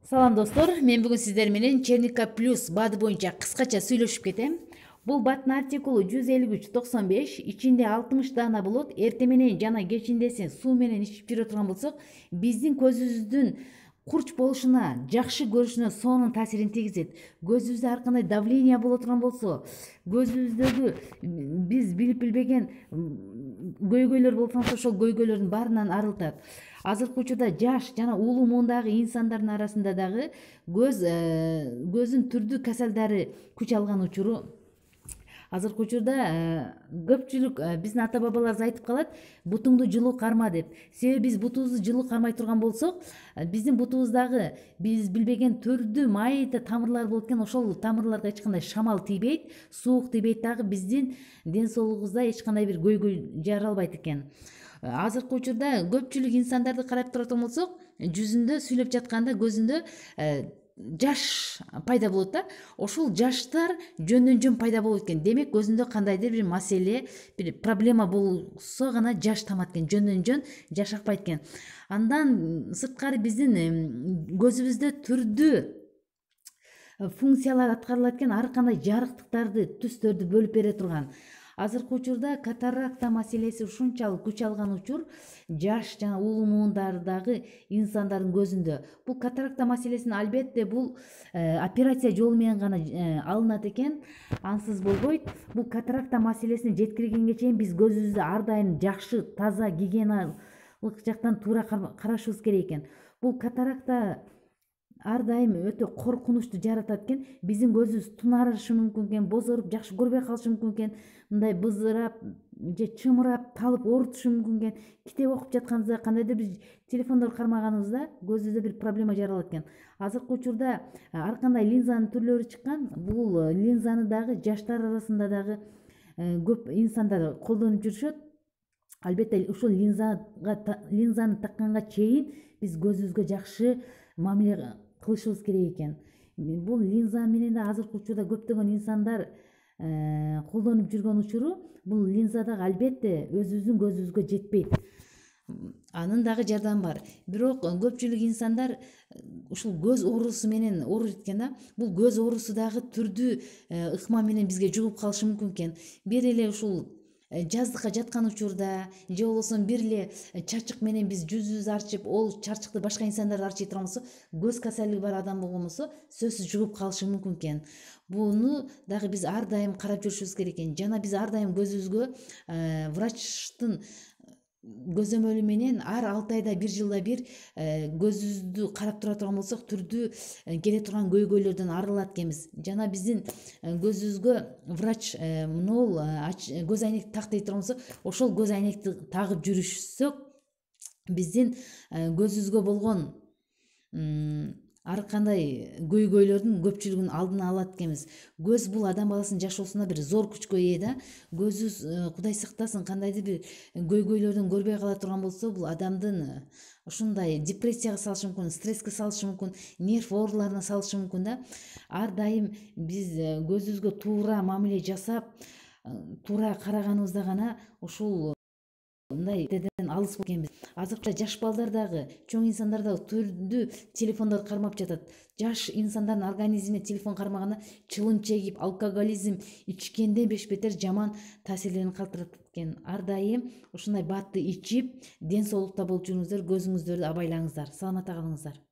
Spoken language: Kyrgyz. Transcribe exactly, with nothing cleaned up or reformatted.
Салам достор, мен бүгүн сиздер менен Черника плюс бады боюнча кыскача сүйлөшүп кетем. Бул баттын артикулу жүз элүү үч токсон беш, ичинде алтымыш даана болот. Эртең менен жана кечиндесин суу менен ичип жүрө турган болсок, биздин көзүбүздүн курч болушуна, жакшы көрүшүнө сонун таасирин тийгизет. Көзүбүздө ар кандай давление боло турган болсо, көзүбүздөгү биз билип билбеген көйгөйлөр болсо, ошол көйгөйлөрдүн баарынан арылтат. Азыркы учурда жаш жана улуу муундагы инсандардын арасында дагы көз көздүн түрдүү каселдери күч алган учуру. Азыркы учурда көпчүлүк биздин ата бабаларыбыз айтып калат, бутуңду жылуу карма деп. Себеби биз бутубузду жылуу кармай турган болсок, биздин бутубуздагы биз билбеген түрдүү майда тамырлар болуп экен, ошол тамырларга эч кандай шамал тийбейт, суук тийбейт, дагы биздин ден соолугубузда эч кандай бир көйгөй жаралбайт экен. Азыркы учурда көпчүлүк инсандарды карап турган болсок, жүзүндө сүйлөп жатканда көзүндө жаш пайда болот да. Ошол жаштар жөндөн жөн пайда болот экен. Демек көзүндө кандайдыр бир маселе, бир проблема болсо гана жаш тамат экен, жөндөн жөн жаш акпайт экен. Андан сырткары биздин көзүбүздө түрдүү функциялар аткарылат экен, ар кандай жарыктыктарды, түстөрдү бөлүп бере турган. Азыркы учурда катаракта маселеси ушунчалык күч алган учур жаш жана улуу муундардагы инсандардын көзүндө. Бул катаракта маселесин албетте бул операция жолу менен гана алынат экен, ансыз болбойт. Бул катаракта маселесине жеткиргенге чейин биз көзүбүздү ар дайым жакшы, таза, гигиеналык жактан туура карашыбыз керек экен. Бул катаракта ар дайым өтө коркунучту жаратат экен. Биздин көзүбүз тунарышы мүмкүн экен, бозоруп, жакшы көрбөй калышы мүмкүн экен, мындай бызырап же чымырап, талып оорутушу мүмкүн экен. Китеп окуп жатканыбызда, кандайдыр бир телефондор кармаганыбызда көзүбүздө бир проблема жаралат экен. Азыркы учурда ар кандай линзанын түрлөрү чыккан. Бул линзаны дагы жаштар арасында дагы көп инсандар колдонуп жүрүшөт. Албетте ушул линзага линзаны такканга чейин биз көзүбүзгө жакшы мамиле кылышыбыз керек экен. Бул линза менен да азыркы учурда көптөгөн инсандар колдонуп жүргөн учуру, бул линза дагы албетте өзүбүздүн көзүбүзгө жетпейт. Анын дагы жардамы бар. Бирок көпчүлүк инсандар ушул көз оорусу менен ооруйт экен да. Бул көз оорусу дагы түрдүү ыкма менен бизге жугуп калышы мүмкүн экен. Бир эле ушул жаздыкка жаткан учурда же болбосо бир эле чачык менен биз жүзүбүздү арчып, ол чачыкты башка инсандар арчый турган болсо, көз каселиги бар адам болгон болсо, сөзсүз жугуп калышы мүмкүн экен. Буну дагы биз ар дайым карап жүрүшүбүз керек экен. Жана биз ар дайым көзүбүзгө врачтын көзөмөлү менен ар алты айда, бир жылда бир көзүбүздү карап тура турган болсок, түрдүү келе турган көйгөйлөрдөн арылат экенбиз. Жана биздин көзүбүзгө врач могул көз айнекти так дей турган болсо, ошол көз айнекти тагып жүрүшсөк, биздин көзүбүзгө болгон ар кандай көйгөйлөрдүн көпчүлүгүн алдын алат экенбиз. Көз бул адам баласынын жашоосунда бир зор күчкө ээ да. Көзүбүз, Кудай сактасын, кандайдыр бир көйгөйлөрдөн көрбөй кала турган болсо, бул адамдын ушундай депрессияга салышы мүмкүн, стресске салышы мүмкүн, нерв ооруларына салышы мүмкүн да. Ар дайым биз көзүбүзгө туура мамиле жасап, туура караганыбызда гана ушул мындай алыс болот экенбиз. Азыркы жаш балдар дагы, чоң инсандар дагы түрдүү телефондор кармап жатат. Жаш инсандардын организмине телефон кармаганда чылым чегип, алкоголизм ичкенде беш бетер жаман таасирлерин калтырат экен. Ар дайым ушундай баатты ичип, ден соолукта болуп жүрүңүздөр, көзүңүздөрдү абайлаңыздар. Саламатта калыңыздар.